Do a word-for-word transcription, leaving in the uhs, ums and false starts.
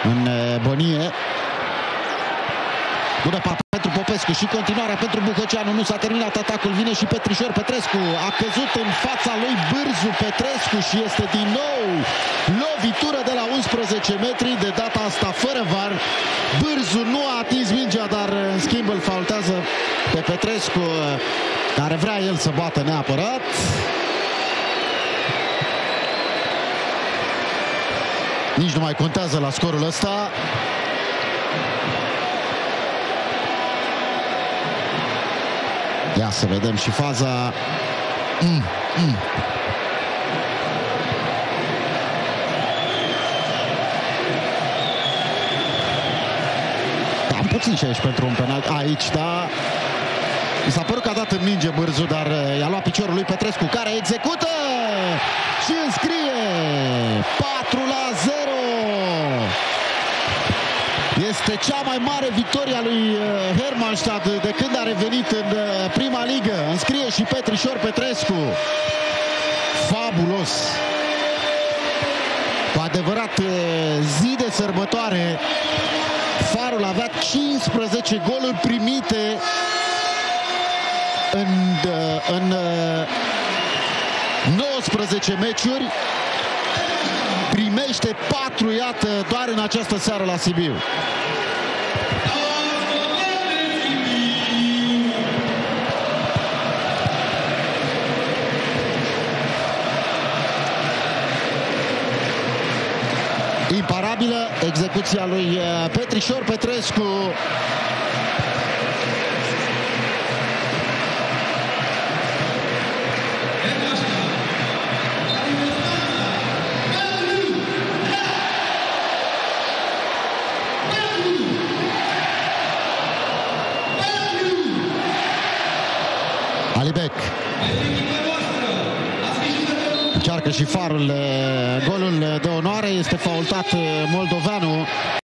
în Bonie. Bună pa pentru Popescu și continuarea pentru Bucăceanu. Nu s-a terminat atacul, vine și Petrișor Petrescu. A căzut în fața lui Bârzu Petrescu și este din nou lovitură de la unsprezece metri, de data asta fără V A R. Bârzu nu a atins mingea, dar în schimb îl faultează pe Petrescu, care vrea el să bată neapărat. Nici nu mai contează la scorul ăsta. Ia să vedem și faza. Mm, mm. Am puțin și aici pentru un penalti. Aici, da. Mi s-a părut că a dat în minge Bârzu, dar i-a luat piciorul lui Petrescu, care execută și înscrie patru la zero. Este cea mai mare victorie a lui Hermannstadt de când a revenit în prima ligă. Înscrie și Petrișor Petrescu. Fabulos! Cu adevărat zi de sărbătoare. Farul avea cincisprezece goluri primite în, în nouăsprezece meciuri. Primește patru, iată, doar în această seară la Sibiu. Imparabilă execuția lui Petrișor Petrescu. Alibec încearcă și Farul golul de onoare, este faultat moldoveanul.